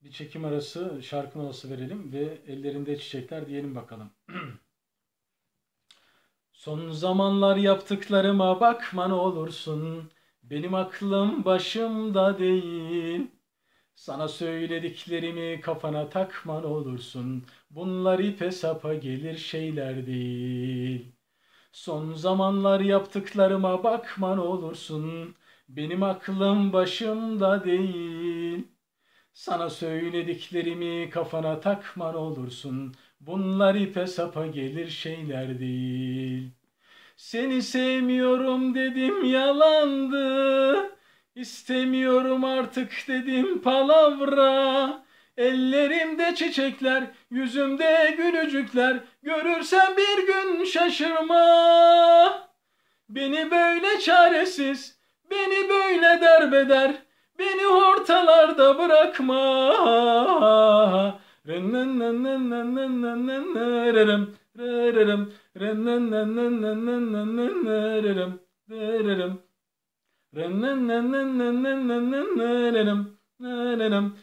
Bir çekim arası, şarkı molası verelim ve ellerinde çiçekler diyelim bakalım. Son zamanlar yaptıklarıma bakma ne olursun. Benim aklım başımda değil. Sana söylediklerimi kafana takma ne olursun. Bunlar ipe sapa gelir şeyler değil. Son zamanlar yaptıklarıma bakma ne olursun. Benim aklım başımda değil. Sana söylediklerimi kafana takman olursun. Bunlar ipe sapa gelir şeyler değil. Seni sevmiyorum dedim yalandı. İstemiyorum artık dedim palavra. Ellerimde çiçekler, yüzümde gülücükler. Görürsen bir gün şaşırma. Beni böyle çaresiz, beni böyle derbeder, beni ortalarda bırakma. Rennennennennennennennennennennennererim, rererim, rennennennennennennennennennererim, rererim, rennennennennennennennennererim, nererim,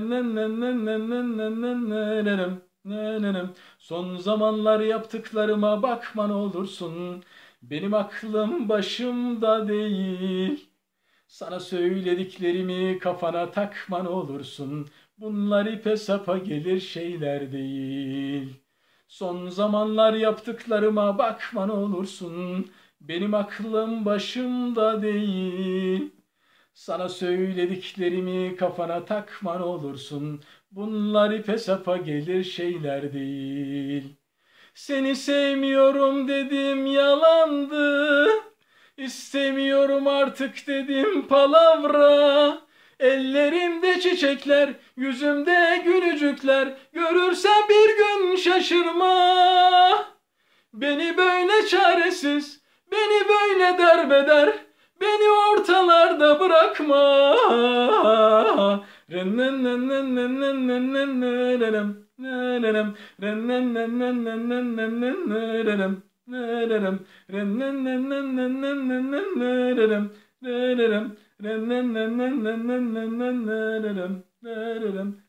rennennennennennennennennererim, nererim. Son zamanlar yaptıklarıma bakma ne olursun. Benim aklım başımda değil. Sana söylediklerimi kafana takman olursun. Bunlar ipe sapa gelir şeyler değil. Son zamanlar yaptıklarıma bakman olursun. Benim aklım başımda değil. Sana söylediklerimi kafana takman olursun. Bunlar ipe sapa gelir şeyler değil. Seni sevmiyorum dedim yalandı. İstemiyorum artık dedim palavra. Ellerimde çiçekler, yüzümde gülücükler. Görürsen bir gün şaşırma. Beni böyle çaresiz, beni böyle derbeder. Beni ortalarda bırakma. Rennennennennennennennennererim, nererim, rennennennennennennennennererim, nererim, rennennennennennennennererim, nererim, rennennennennennennennererim, nererim.